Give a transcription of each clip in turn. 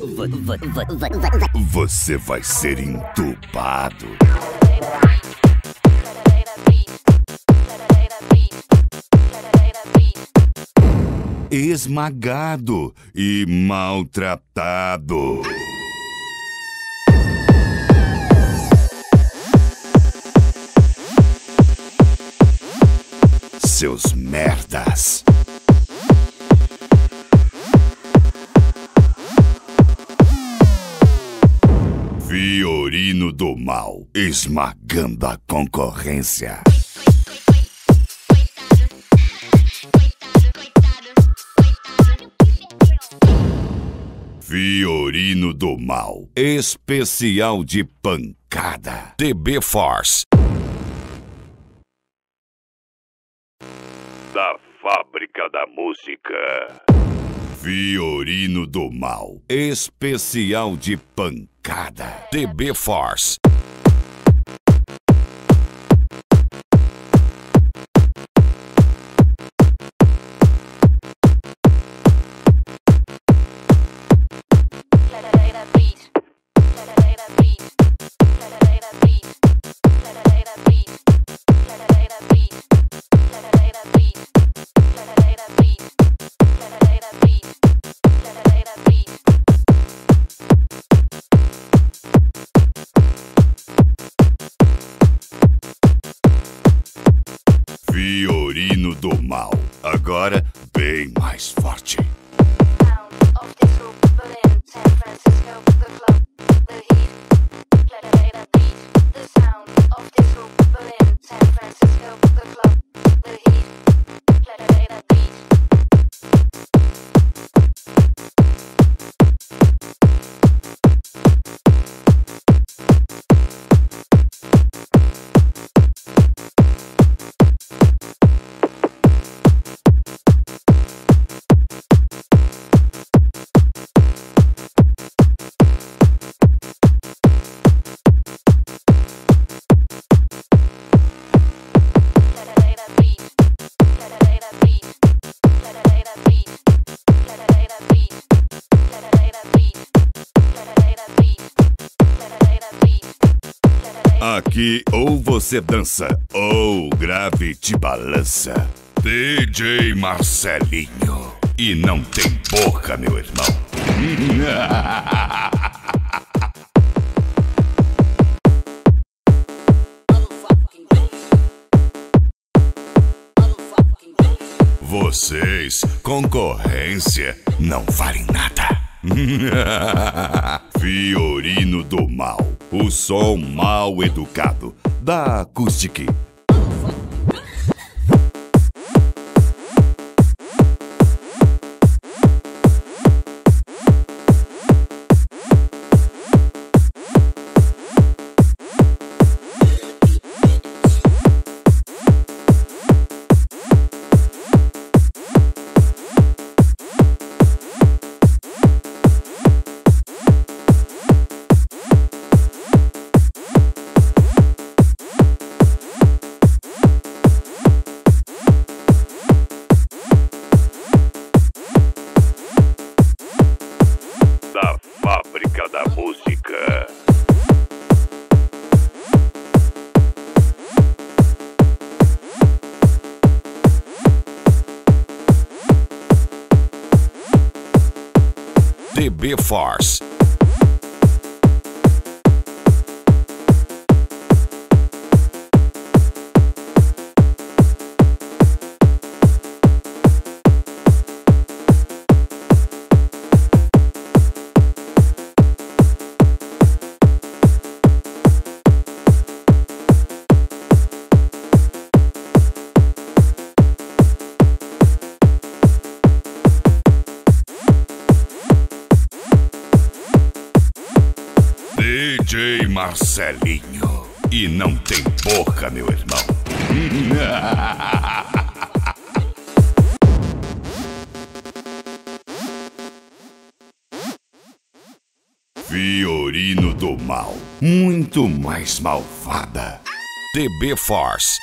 Você vai ser entubado, esmagado e maltratado. Seus merdas. Fiorino do Mal, esmagando a concorrência. Fiorino do Mal, especial de pancada. TB Force. Da Fábrica da Música. Fiorino do Mal, especial de pancada. TB Force. Fiorino do Mal, agora bem mais forte. Aqui ou você dança ou o grave te balança. DJ Marcelinho. E não tem boca, meu irmão. Vocês, concorrência, não valem nada. Fiorino do Mal, o som mal educado da Acoustic. Da Fábrica da Música. TB Force. DJ Marcelinho. E não tem boca, meu irmão. Fiorino do Mal, muito mais malvada. TB Force.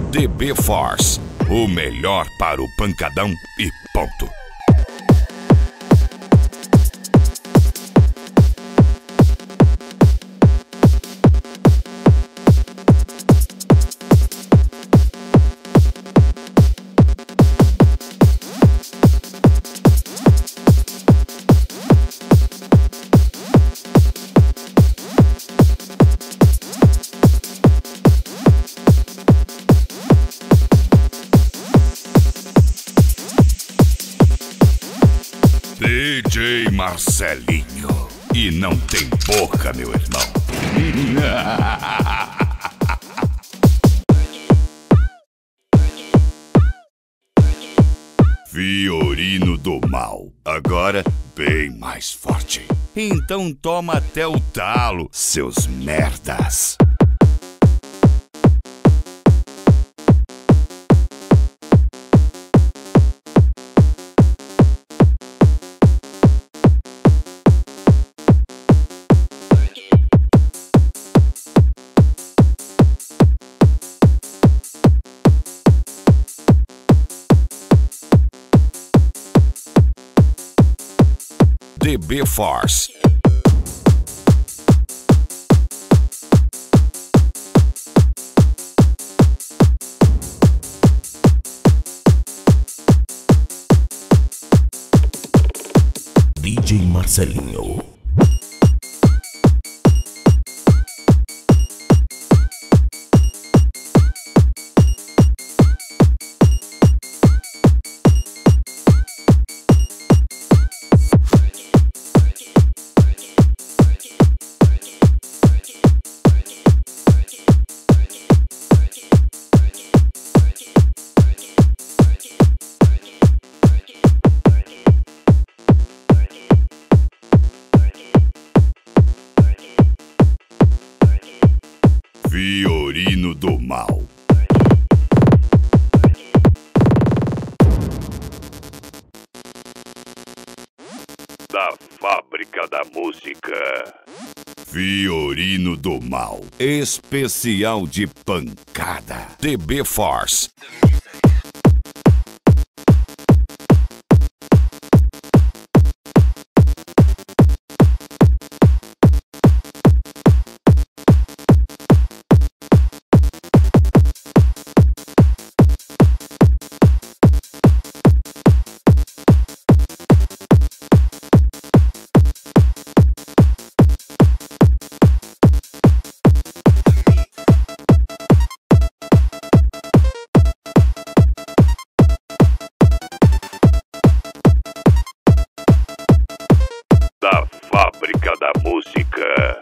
DB Force, o melhor para o pancadão e ponto. DJ Marcelinho. E não tem boca, meu irmão. Fiorino do Mal. Agora bem mais forte. Então toma até o talo, seus merdas. DB Force. DJ Marcelinho. Fiorino do Mal. Da Fábrica da Música. Fiorino do Mal. Especial de pancada. DB Force. Da Fábrica da Música.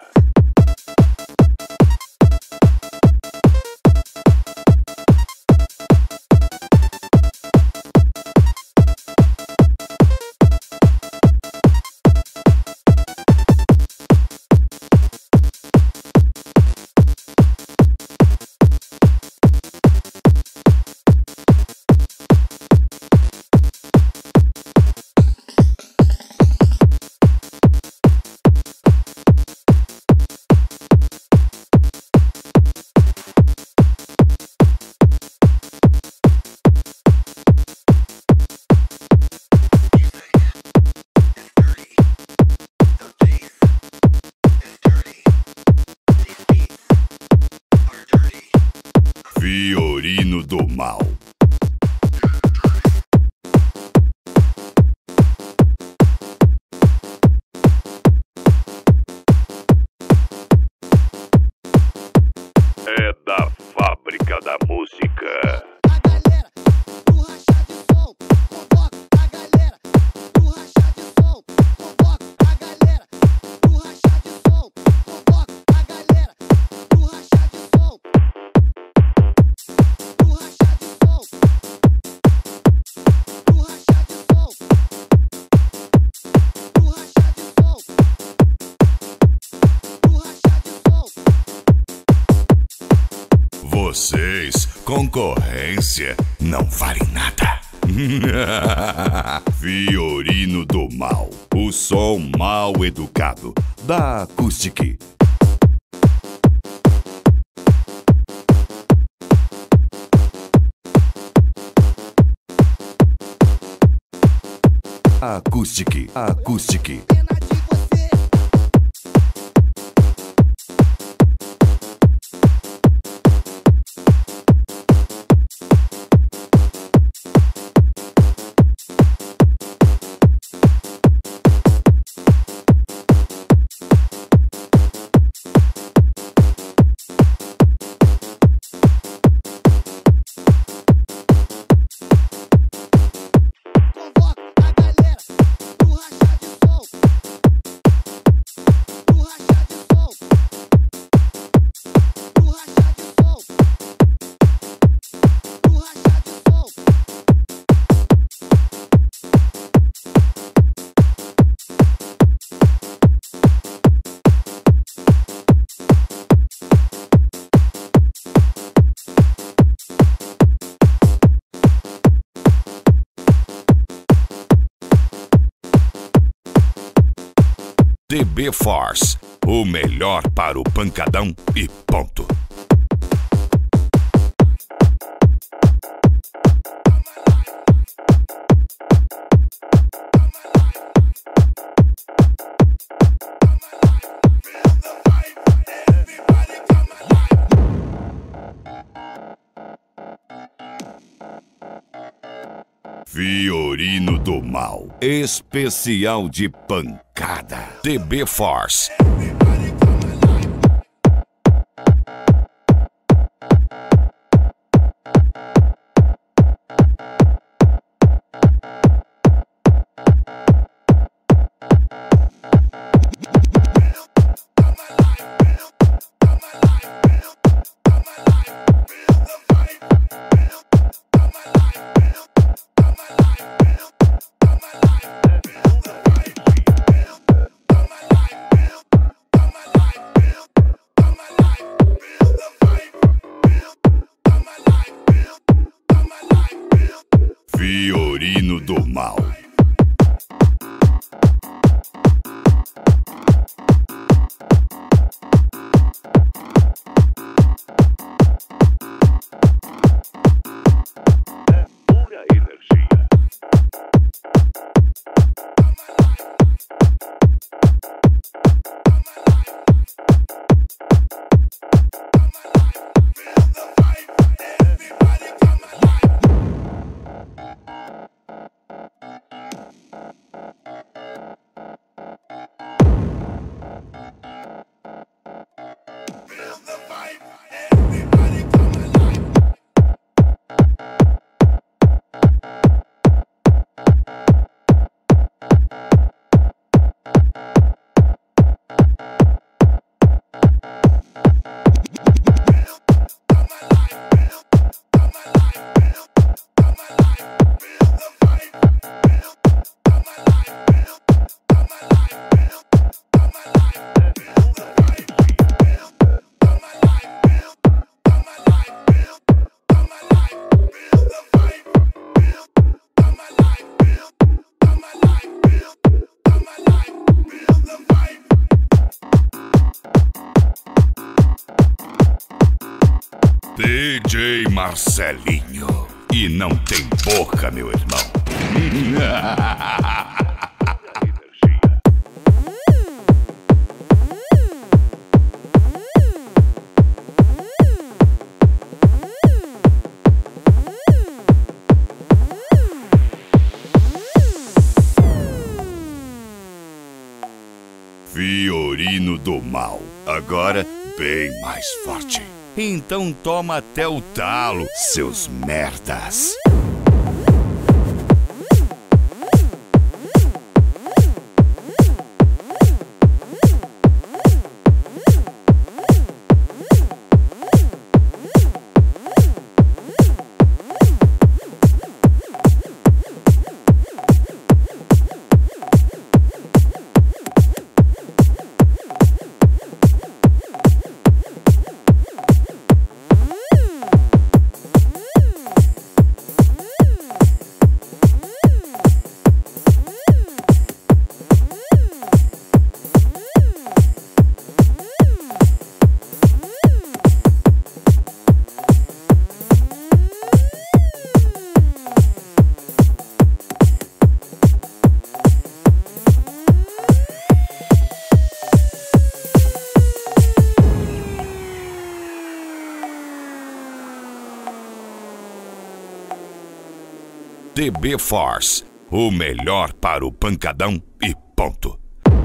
Fiorino do Mal. É da Fábrica da Música. Vocês, concorrência, não valem nada. Fiorino do Mal, o som mal educado da Acoustic. Acoustic, acoustic. DB Force, o melhor para o pancadão e ponto. Fiorino do Mal, especial de pancada. DB Force. Fiorino do Mal. Pura energia. DJ Marcelinho. E não tem boca, meu irmão. Fiorino do Mal. Agora bem mais forte. Então toma até o talo, seus merdas. DB Force, o melhor para o pancadão e ponto.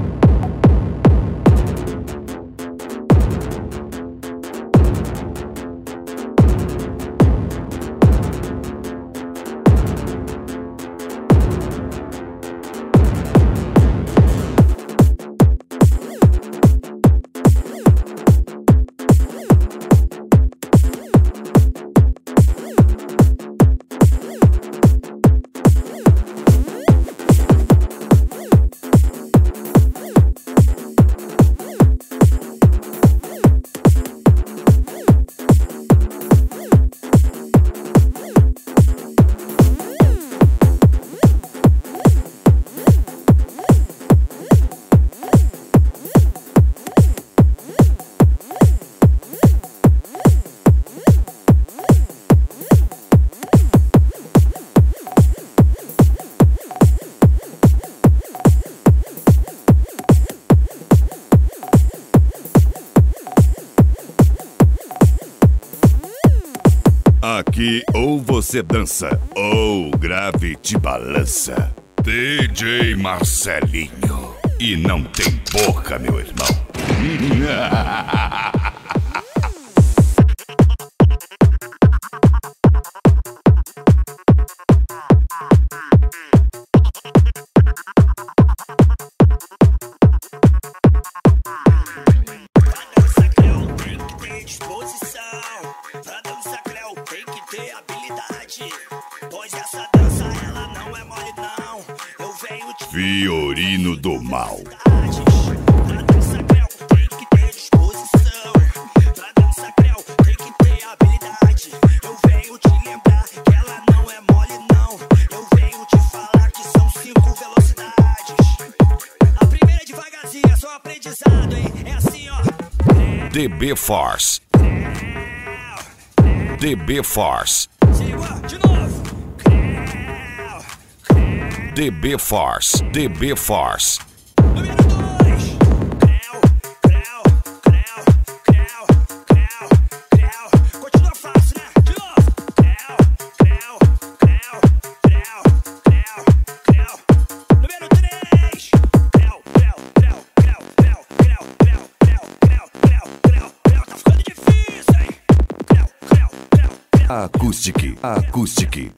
Aqui ou você dança ou o grave te balança. DJ Marcelinho. E não tem boca, meu irmão. Fiorino do Mal. DB Force. DB Force. DB Force. DB Force. Número 2. Continua fácil, né? De novo. Número 3. Tá ficando difícil, hein? Acoustic. Acoustic.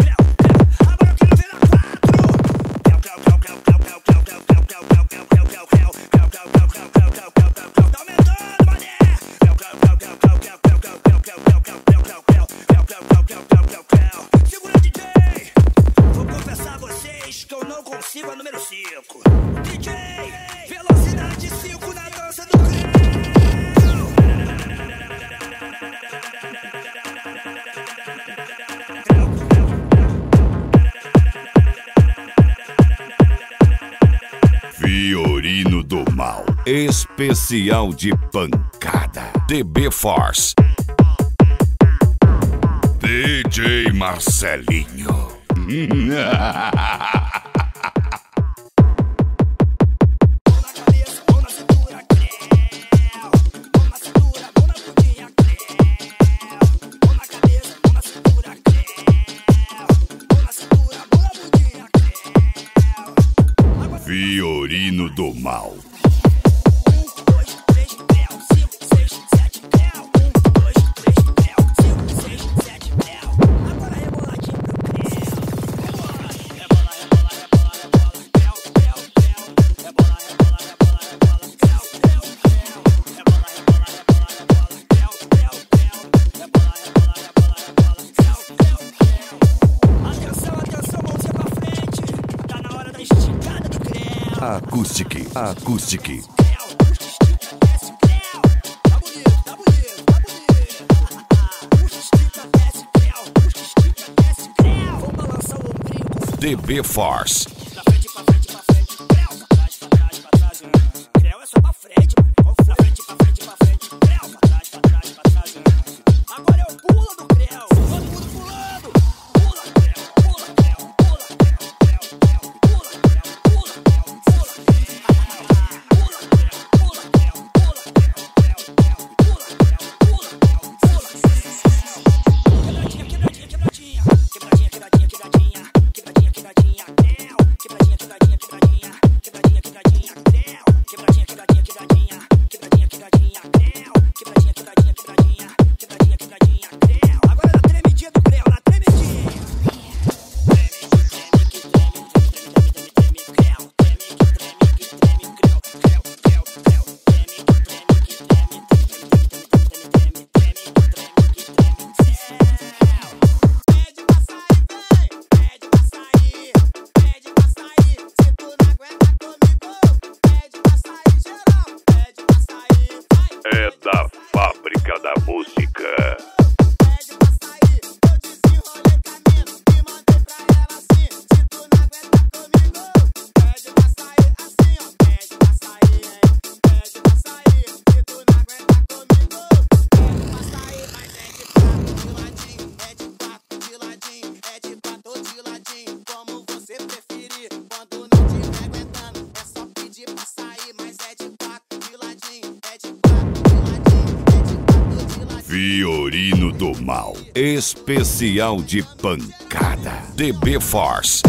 Siga número 5. DJ, velocidade 5 na dança do creu. Fiorino do Mal. Especial de pancada. DB Force. DJ Marcelinho. Fiorino do Mal. 1, 2, 3, 5, 6, 7, 1, 2, 3, 5, 6, 7, agora reboladinho pro Atenção, mãozinha pra frente. Tá na hora da esticada do creu. Acoustic. Acoustic. DB Force. Pra frente, pra frente, pra frente. Creu, pra trás, pra trás, pra trás. Creu é só pra frente, mano. Pra frente, pra frente, pra frente. Creu, pra trás, pra trás, pra trás. Agora é o pula do creu. Todo mundo pulando. Pula, creu, pula, creu, pula, creu, creu, creu, pula, creu, pula, creu, pula, pula, creu, pula, creu, creu, creu, pula, creu, pula, creu, pula. Quebradinha, quebradinha, quebradinha. Quebradinha, quebradinha, quebradinha. do Mal. Especial de pancada. DB Force.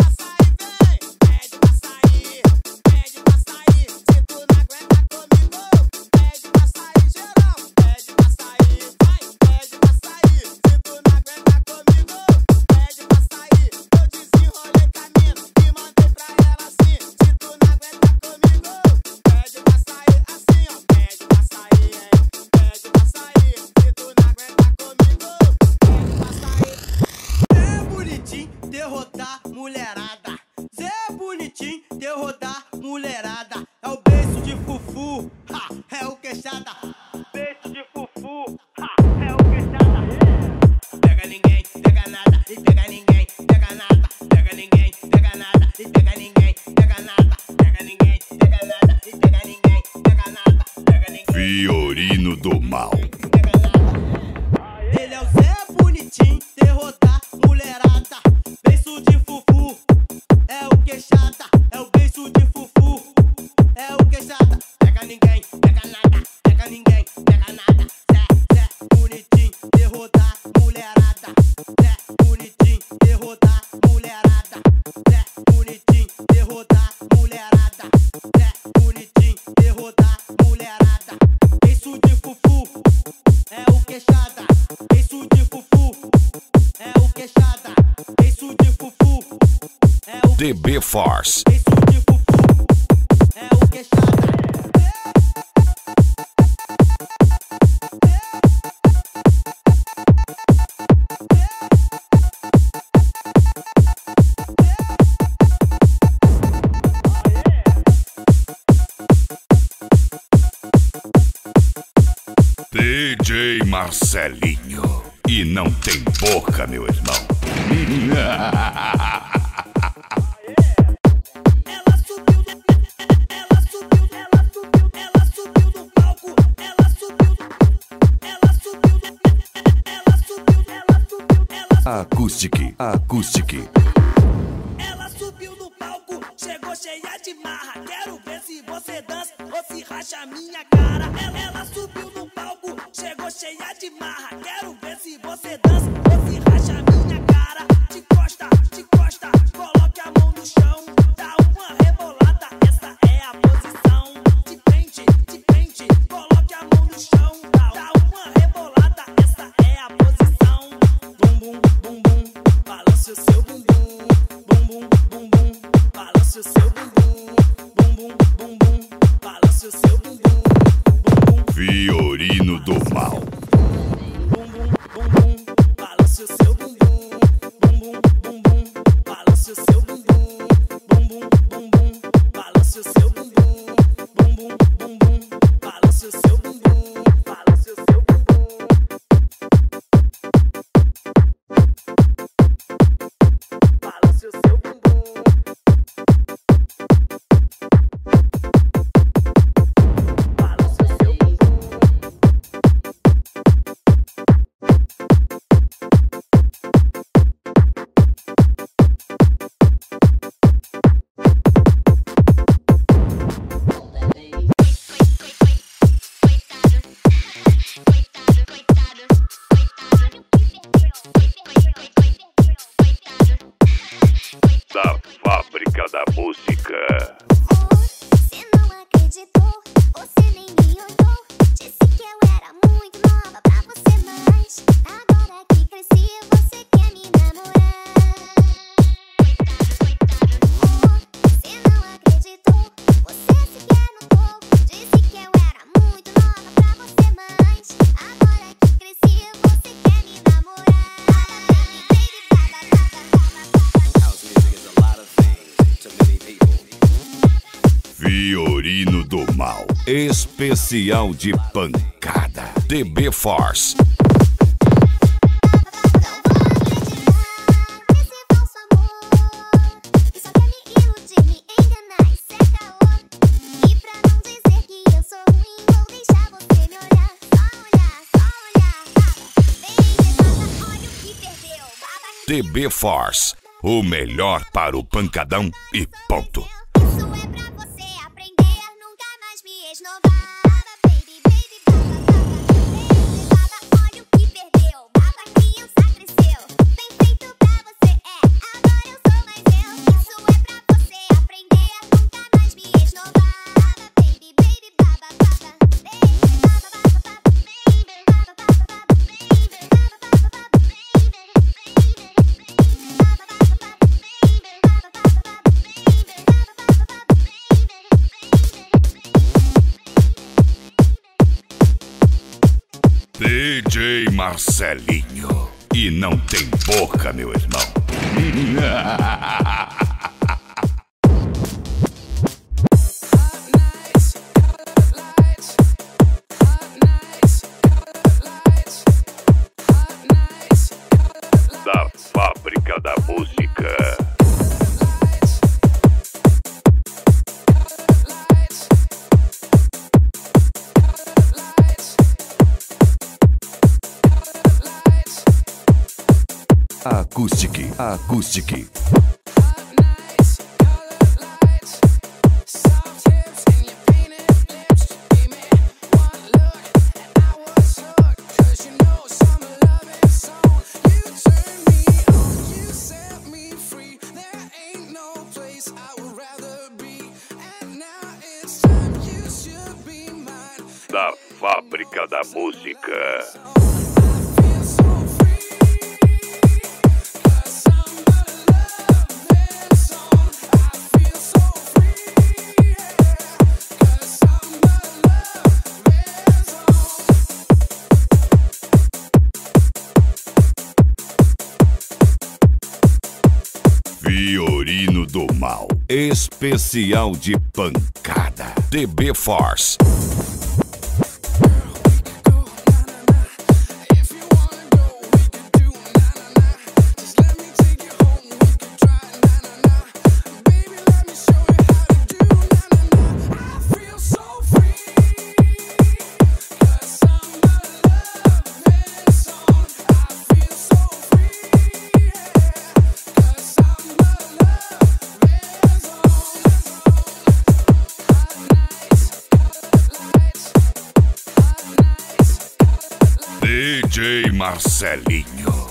Derrotar mulherada, Zé bonitinho, derrotar mulherada. É o beijo de fufu, ha, é o queixada. Beijo de fufu, ha, é o queixada. Pega ninguém, pega nada, e pega ninguém, pega nada. Pega ninguém, pega nada, e pega ninguém, pega nada. Pega ninguém, pega nada, e pega ninguém, pega nada. Pega ninguém. Fiorino do Mal. Ele é o Zé bonitinho, derrotar mulherada. Beijo de fufu, é o queixada. É o beijo de fufu, é o queixada. Pega ninguém, pega nada. Pega ninguém, pega nada. Zé bonitinho, derrotar mulherada. Zé bonitinho, derrotar mulherada. Zé bonitinho, derrotar mulherada. Zé bonitinho, derrotar mulherada. Beijo de fufu, é o queixada. Beijo de fufu, é o queixada. Beijo de fufu, é o DB Force. beijo de fufu, é o queixada. DJ Marcelinho. E não tem boca, meu irmão. Ela subiu, ela subiu, ela subiu, ela subiu no palco. Ela subiu, ela subiu, ela subiu, ela subiu, ela Acoustic, acoustic. Ela subiu no palco, chegou cheia de marra. Quero ver se você dança ou se racha minha cara. Ela subiu no palco, chegou cheia de marra. Quero ver se você dança ou se racha minha cara. De costa, coloque a mão no chão. Dá uma rebolada, essa é a posição. De frente, coloque a mão no chão. Dá uma rebolada, essa é a posição. Bum, bum, bum, bum, balance o seu bumbum. Bum, bum, bum, bum, balance o seu bumbum. Bum, bum, bum, bum, balance o seu bumbum. Bum, bum, Fiorino do Mal. bum, bum, bum, bum, balance o seu bumbum. Bum, bum, bum, bum, balance o seu bumbum. Bum, bum, bum, bum, balance o seu bumbum. Bum, bum, bum, bum, balance o seu bumbum. Balance o seu bumbum. Balance o seu bumbum. Balance o seu bumbum. Da fábrica da música. Você não acreditou, você nem me olhou. Disse que eu era muito nova pra você, mas agora que cresci você quer me namorar. Você não acreditou, você sequer notou. Disse que eu era muito nova pra você, mas agora que cresci você quer me namorar. House music is a lot of things to many people. Fiorino do Mal. Especial de pancada. DB Force. Não vou acreditar nesse falso amor que só quer me iludir, me enganar e ser caô. E pra não dizer que eu sou ruim, vou deixar você me olhar. Só olhar, Baby, baba, olha o que perdeu. Baba, DB Force. O melhor para o pancadão e ponto. isso é pra você aprender, nunca mais me esnobar. Baby, baba, olha o que perdeu. DJ Marcelinho. E não tem boca, meu irmão. Da fábrica da música. Acoustic, Acoustic. Da fábrica da música. Fiorino do Mal, especial de pancada. DB Force. DJ Marcelinho.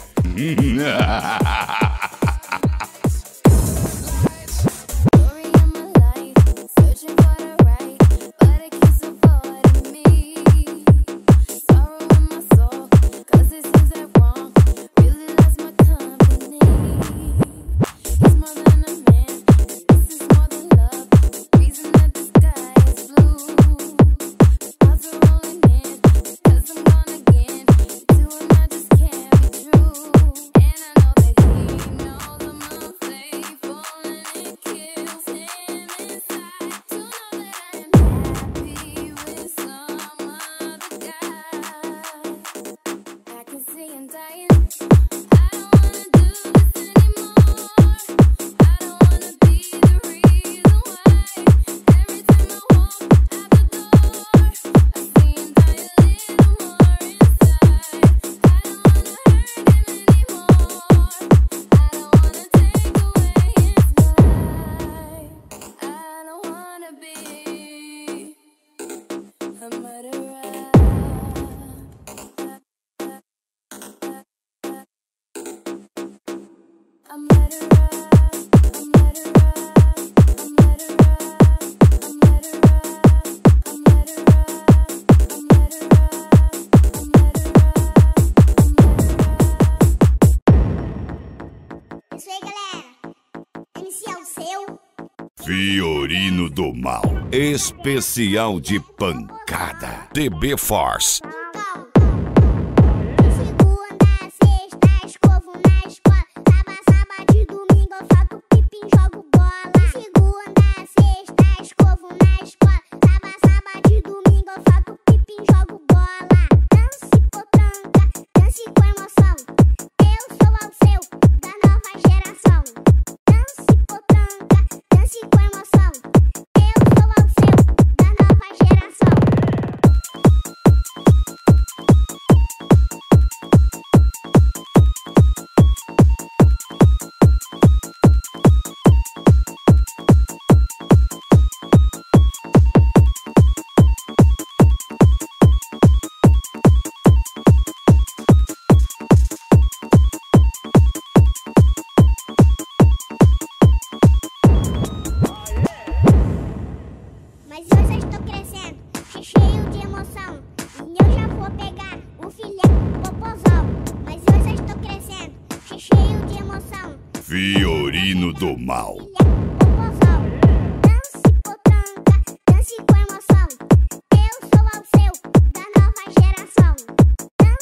Story of my life, searching for the right, but it keeps avoiding me. Sorrow in my soul, 'cause it seems that wrong really loves my company. He's more than a man, this is more than love. Reason that the sky is blue. Clouds are rolling in, 'cause I'm gone again. To him I just can't be true. And I know that he knows I'm unfaithful, and it kills him inside to know that I am happy with some other guy. I can see him dying. I don't wanna do this anymore. I don't wanna be the reason why. Every time I walk out the door, I see him die a little more inside. I don't wanna hurt him anymore. I don't wanna take away his life. I don't wanna be a murderer. A murderer. A murderer. A murderer. A murderer. A murderer. A murderer. Isso aí, galera. MC é o seu. Fiorino do Mal, especial de pancada. DB Force. Segunda, sexta, escovo na escola. Sábado de domingo eu faço pipi e jogo bola. Segunda, sexta, escovo na escola. Sábado de domingo eu faço pipi e jogo bola. Dance potranca, dance com emoção. Eu sou ao seu, da nova geração. Dance potranca, dance com emoção. Eu sou ao seu, da nova geração. Mas hoje eu estou crescendo, cheio de emoção. E eu já vou pegar o filhão popozão. Mas hoje eu estou crescendo, cheio de emoção. Fiorino do Mal. Filhão popozão. Dance potranca, dance com emoção. Eu sou ao seu, da nova geração.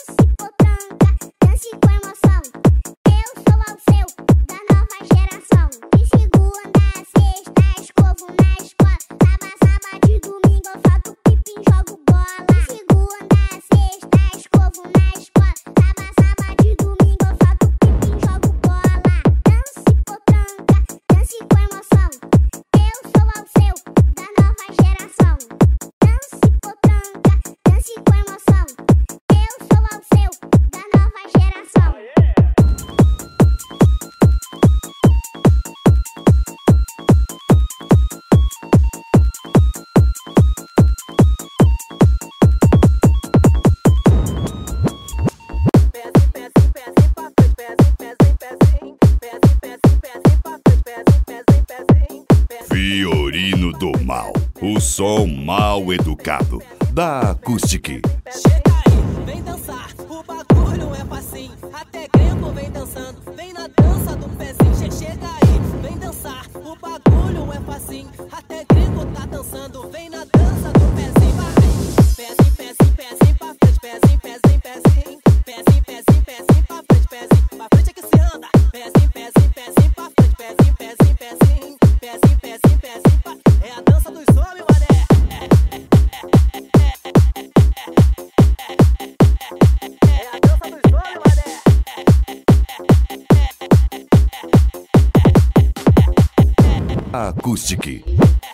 Fiorino do Mal, o som mal educado da Acoustic. Chega aí, vem dançar, o bagulho é facinho. Até grego vem dançando, vem na dança do pezinho. Chega aí, vem dançar, o bagulho é facinho. Até grego tá dançando, vem na dança do pezinho. Vai, pezinho, pezinho, pezinho pra frente, pezinho, pezinho, pezinho. Pezinho, pezinho, pezinho pra frente, pezinho, pra frente é que se anda. Pezinho, pezinho, pezinho pra frente, pezinho, pezinho, pezinho. Pezinho, pezinho, pezinho pra... É a dança dos homens, mané. É a dança dos homens, mané. Acoustic.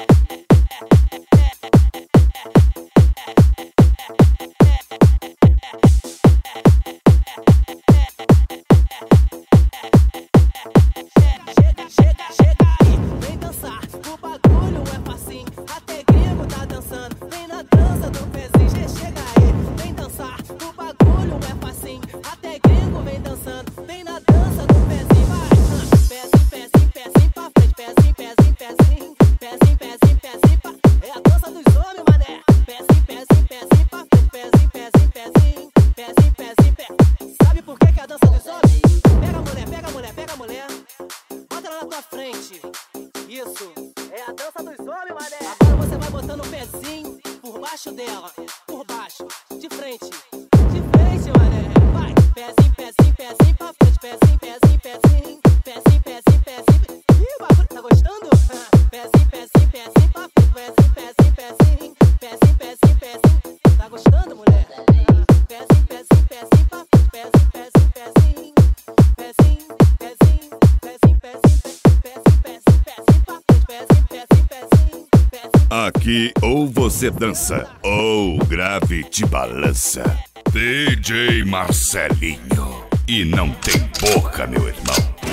Chega aí, vem dançar, o bagulho é facinho. Até grego tá dançando, vem na dança do pezinho. Chega aí, vem dançar, o bagulho é facinho. Até grego vem dançando, vem na dança do pezinho. Vai, pezinho, pezinho, pezinho pra frente, pezinho, pezinho, pezinho. Pezinho, pezinho, pezinho pra... É a dança dos homens, mané. Pezinho, pezinho, pezinho pra frente, pezinho, pezinho, pezinho. Pezinho, pezinho, pezinho. Sabe por que que é a dança dos homens? Pega a mulher, pega a mulher, pega a mulher. Bota ela na tua frente. Isso, é a dança dos homens, mané. Agora você vai botando o pezinho por baixo dela. Por baixo, de frente. De frente, mané. Vai, pezinho, pezinho, pezinho pra frente. Pezinho, pezinho, pezinho. Pezinho, pezinho, pezinho. Ih, bagulho, tá gostando? Pezinho, pezinho, pezinho pra frente. Pezinho, pezinho, pezinho. Pezinho, pezinho, pezinho. Tá gostando, mulher? Pezinho, pezinho, pezinho pra frente. Pezinho, pezinho, pezinho. Pezinho, pezinho, pezinho, pezinho, pezinho, pezinho, pezinho pra frente. Pezinho, pezinho, pezinho, pezinho. Aqui ou você dança ou grave te balança. DJ Marcelinho. E não tem boca, meu irmão.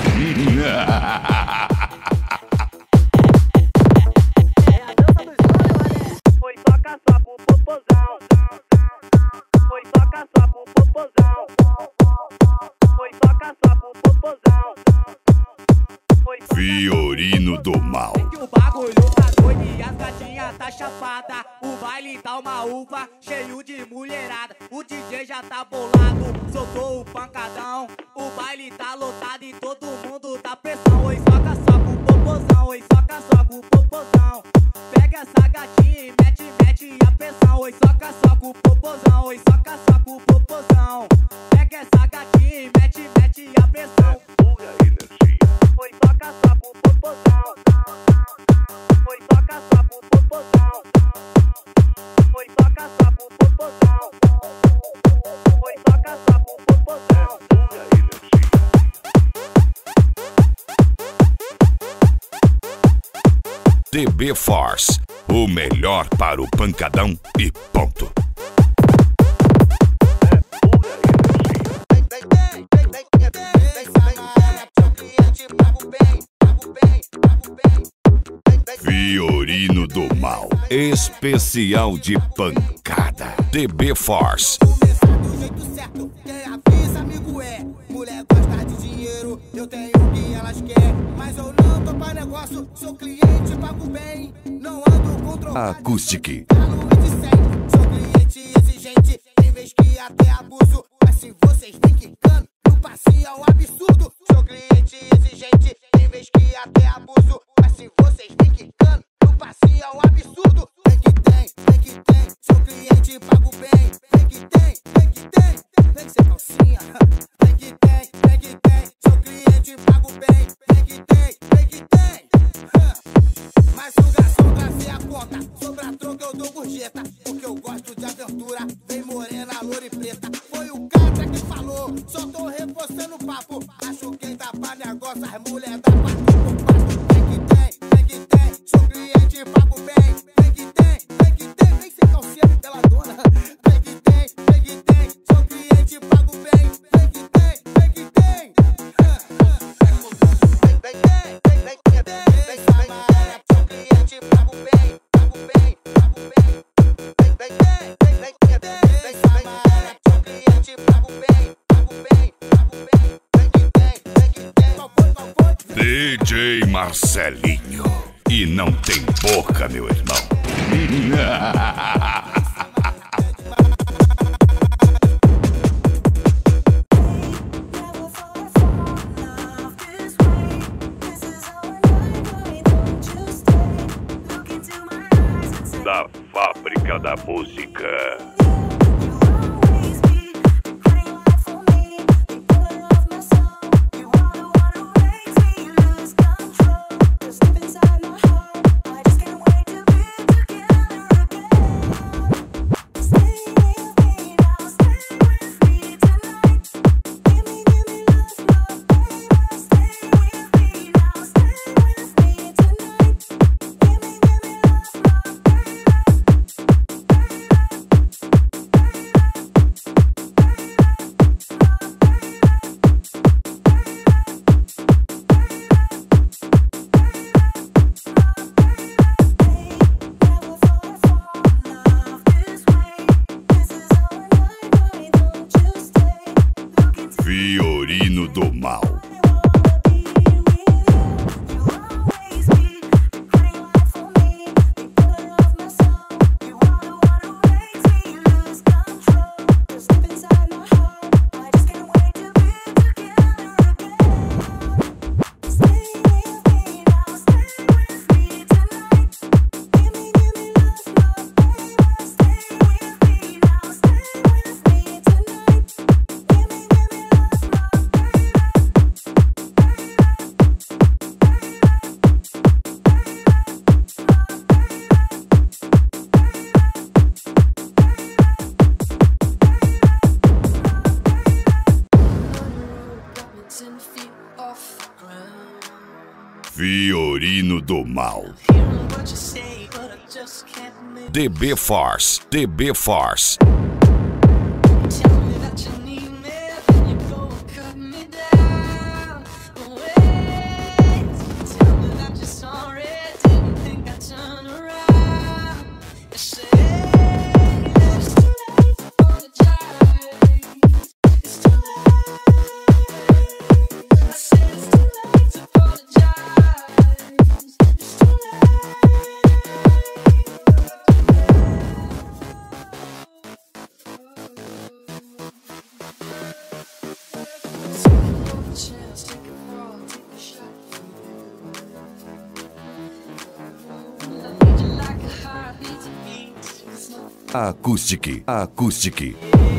É a dança dos olhos, mané. Foi toca só pro popozão. Foi toca só pro popozão. Foi toca só pro popozão. Foi toca Fiorino do Mal. Que o bagulho tá doido e as gatinhas tá chapada. O baile tá uma uva, cheio de mulherada. O DJ já tá bolado, soltou o pancadão. O baile tá lotado e todo mundo tá pressão. Oi, soca só pro popozão, oi, soca só pro popozão. Pega essa gatinha e mete, mete a pressão. Oi, soca só pro popozão, oi, soca só pro popozão. Pega essa gatinha e mete, mete a pressão. Pura energia. Foi toca só pro popozão. Foi toca só pro popozão. Foi toca só pro popozão. Foi toca só pro popozão. Pura energia. DB Force, o melhor para o pancadão e ponto. Fiorino do Mal, especial de pancada. DB Force. Começar do jeito certo, quem avisa, amigo é. Mulher gosta de dinheiro, eu tenho o que elas querem. Mas eu não tô pra negócio, sou cliente, pago bem. Não ando controlado. Acoustic. Sou cliente exigente, tem vez que até abuso. Assim vocês vêm quicando, no passinho ao absurdo. Sou cliente exigente, tem vez que até abuso. Assim vocês vêm quicando, no passinho ao absurdo. Vem que tem, vem que tem. Sou cliente, pago bem. Vem que tem, vem que tem. Vem que cê calcinha. Vem que tem, vem que tem. Sou cliente, pago bem. Vem que tem, vem que tem. Mas o garçom trazia a conta. Sobra troco eu dou gorjeta. Porque eu gosto de aventura. Vem morena, loura e preta. Foi o cara que falou. Só tô reforçando o papo. Acho quem tá pra negócio. As mulher da parte por passo. Vem que tem, vem que tem. Sou cliente, pago bem. Vem que tem, vem que tem. Vem ser calcinha pela dona. Vem que tem, vem que tem. Sou cliente, pago bem. Vem que tem, vem que tem. Vem, vem, vem, vem, vem, vem, Samara. Sou cliente, pago bem, pago bem, pago bem. Vem, vem, vem, vem, vem, Samara. Sou cliente, pago bem, pago bem, pago bem. Vem que tem, vem que tem. Qual foi, qual foi? DJ Marcelinho. e não tem boca, meu irmão. Da fábrica da música. Fiorino do Mal. Fiorino do Mal. DB Force, DB Force. Acoustic, Acoustic.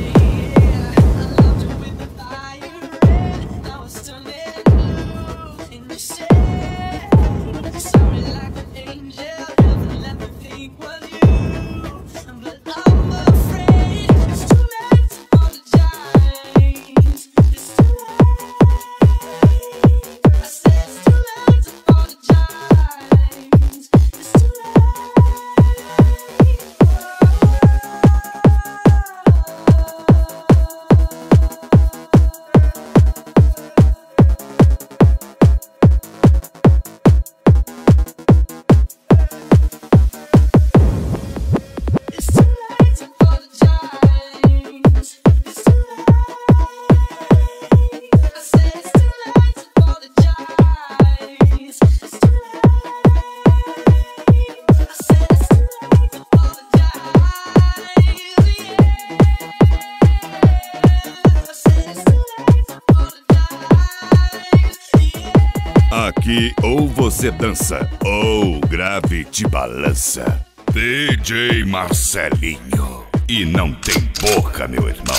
Aqui ou você dança ou o grave te balança. DJ Marcelinho. E não tem boca, meu irmão.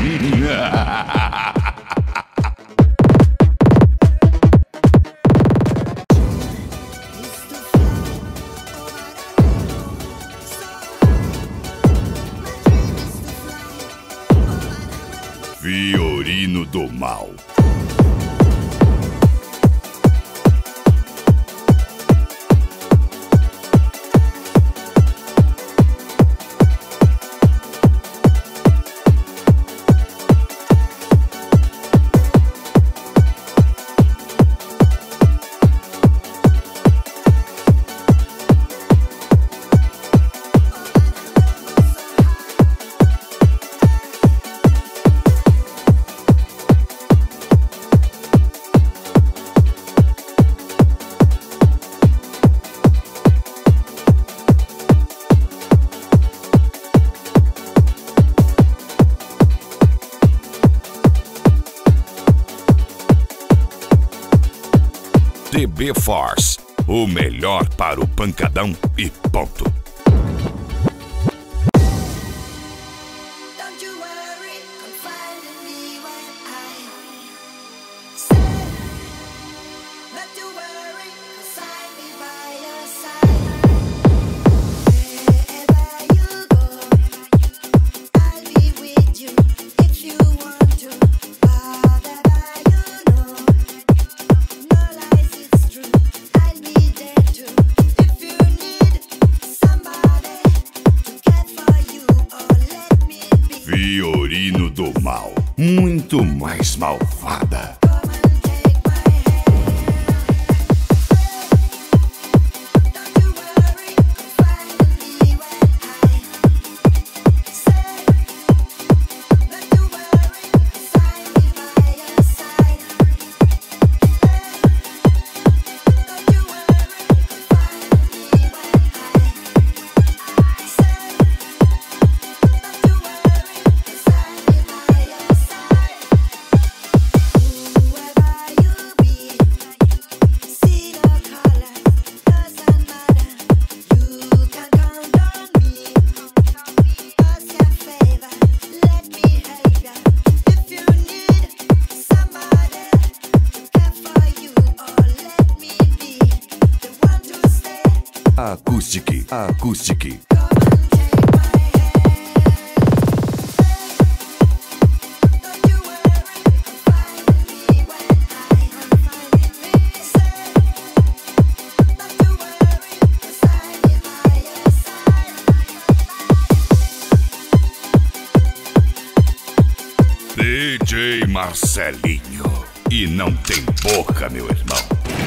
Fiorino do Mal. DB Force, o melhor para o pancadão e ponto. Don't you worry, confide in me when I say, not to worry, 'cause I'll be by your side. Wherever you go, I'll be with you if you want to. Whatever you know, no lies, it's true. I'll be there too. If you need somebody to care for you or let me be. Fiorino do Mal, muito mais malvada. Come and take my hand. Don't you worry, confide in me when I say, not to worry, 'cause I'll be by your side. Don't you worry, confide in me when I say, not to worry, 'cause I'll be by your side. Whoever you be, see the colors, doesn't matter. You can count on me. Ask your favor, let me help ya. If you need somebody to care for you or let me be the one to stay. Acoustic, acoustic. Come and take my hand. Don't you worry, confide in me when I say, not to worry, 'cause I'll be by your side. DJ Marcelinho. E não tem boca, meu irmão.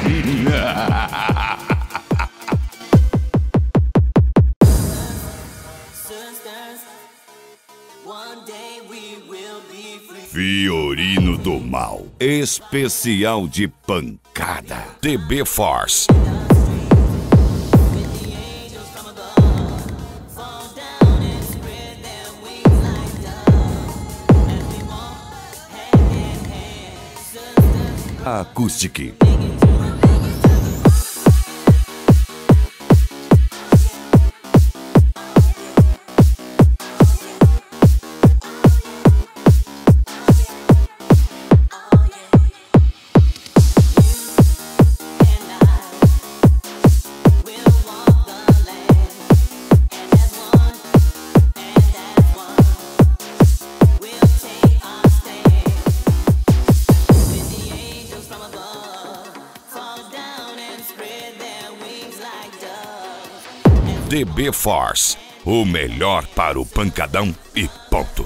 One day we will be free. Fiorino do Mal, especial de pancada. DB Force. Acoustic. DB Force, o melhor para o pancadão e ponto.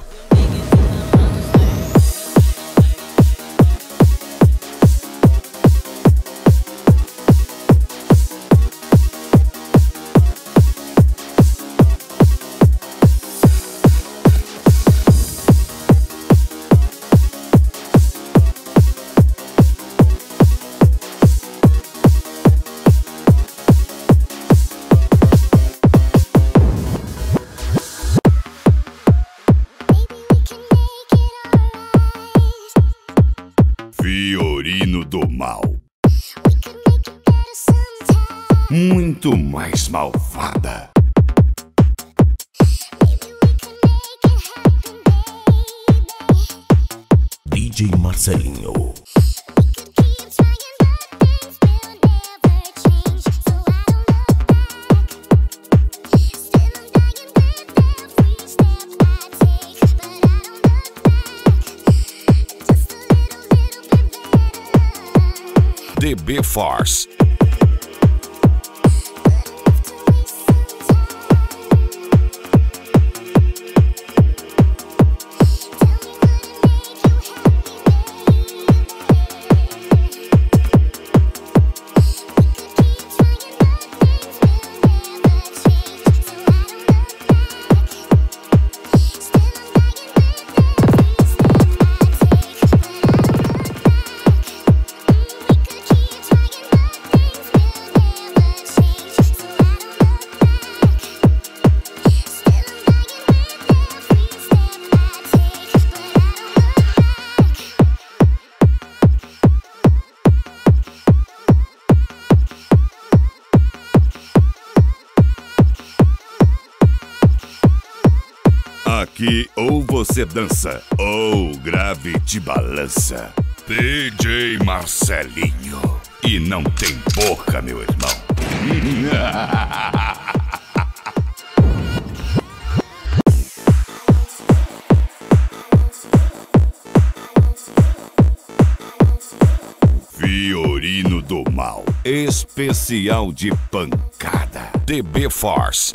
Fiorino do Mal, muito mais malvada. DJ Marcelinho. DB Force. Que ou você dança ou o grave te balança. DJ Marcelinho. E não tem boca, meu irmão. Fiorino do Mal. Especial de pancada. DB Force.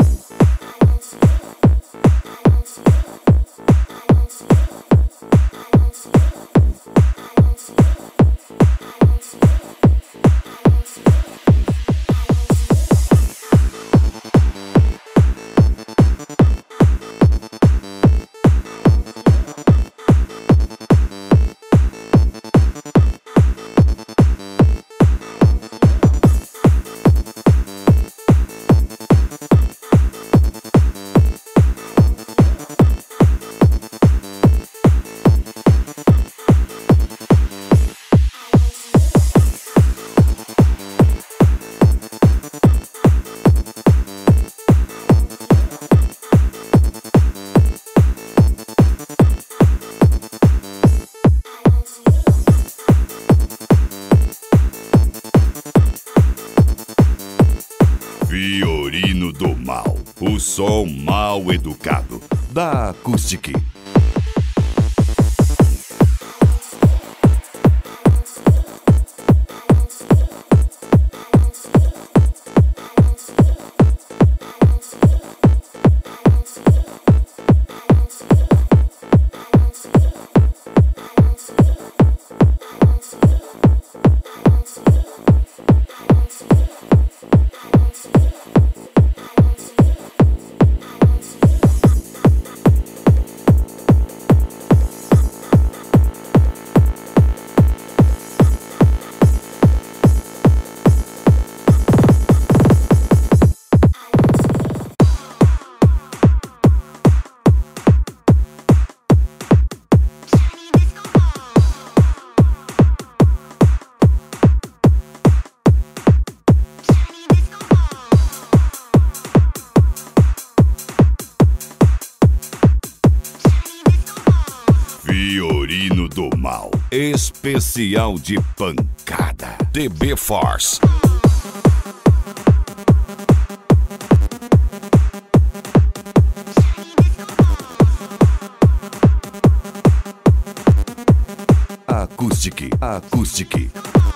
Fiorino do Mal. O som mal educado da Acoustic. Fiorino do Mal. Especial de pancada. DB Force. Acoustic. Acoustic.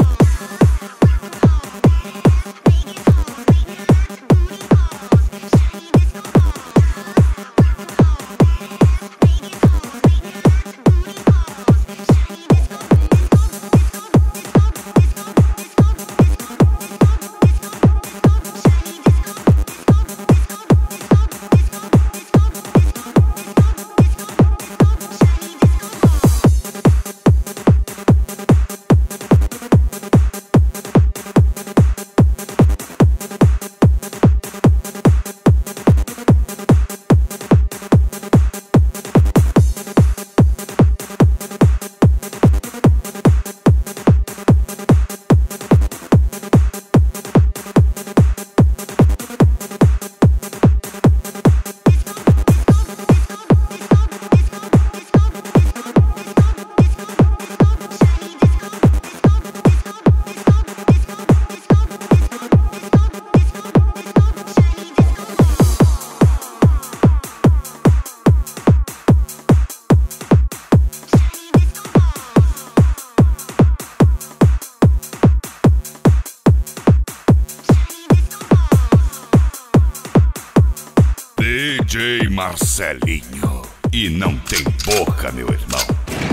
DJ Marcelinho. E não tem boca, meu irmão.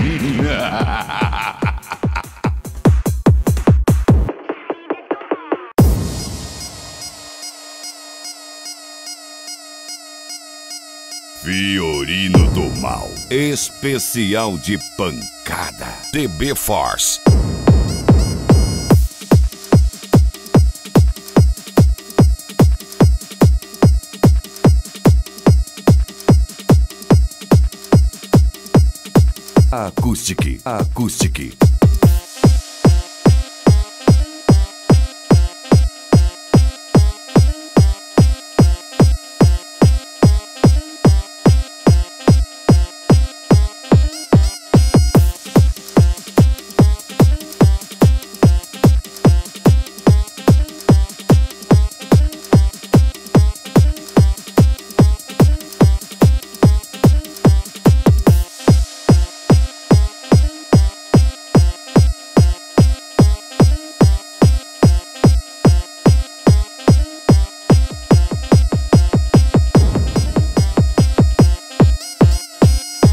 Fiorino do Mal. Especial de pancada. DB Force. Acoustic. Acoustic.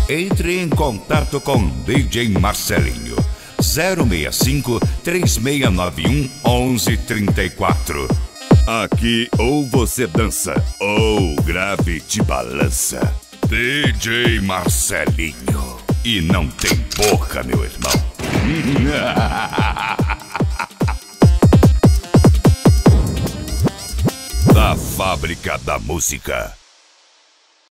Entre em contato com DJ Marcelinho 065 3691 1134. Aqui ou você dança ou o grave te balança. DJ Marcelinho. E não tem boca, meu irmão. Da Fábrica da Música.